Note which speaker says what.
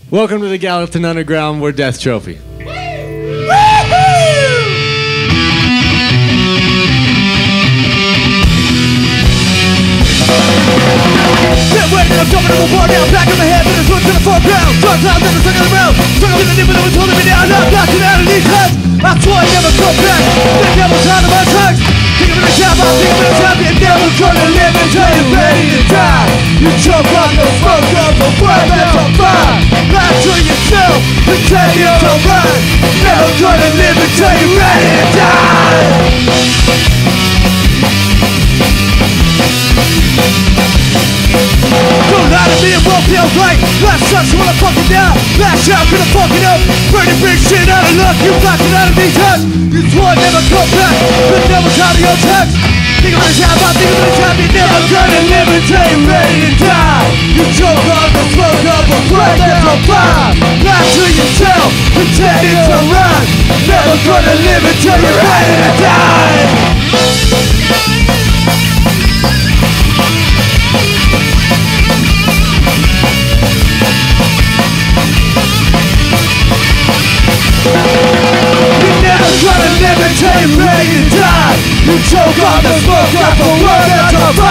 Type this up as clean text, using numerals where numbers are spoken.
Speaker 1: Welcome to the Gallatin Underground. We're Death Trophy.
Speaker 2: Been waiting, I'm jumping in the war now. Back in my head, but it's roots in the foreground. Dark times never stuck in the round. Struggle with the nipple that was holding me down. I'm blasting out of these heads. I swore I'd never come back. The devil's out of my tracks. Think of it a job, I'm thinking of it a job. You're never gonna live until you're ready to die. You choke on the smoke of the world that's on fire. Lie to yourself, pretend it's alright. Never gonna live until you're ready to die. Don't lie to me, it won't feel right. Last shot, so when I fucking down. Last shot, gonna fuck it up. Burning big shit out of luck. You blasted out of these heads. You swore I'd never come back. The devil's out of your text. Think of it as time, I'm thinking of it as time. You're never gonna live until you're ready to die. You choke on the smoke of a flame that's on fire. Lie to yourself, pretend it's alright. Never gonna live until you're ready to die. You're never gonna live until you're ready to die. You choke on the smoke of the world that's on fire.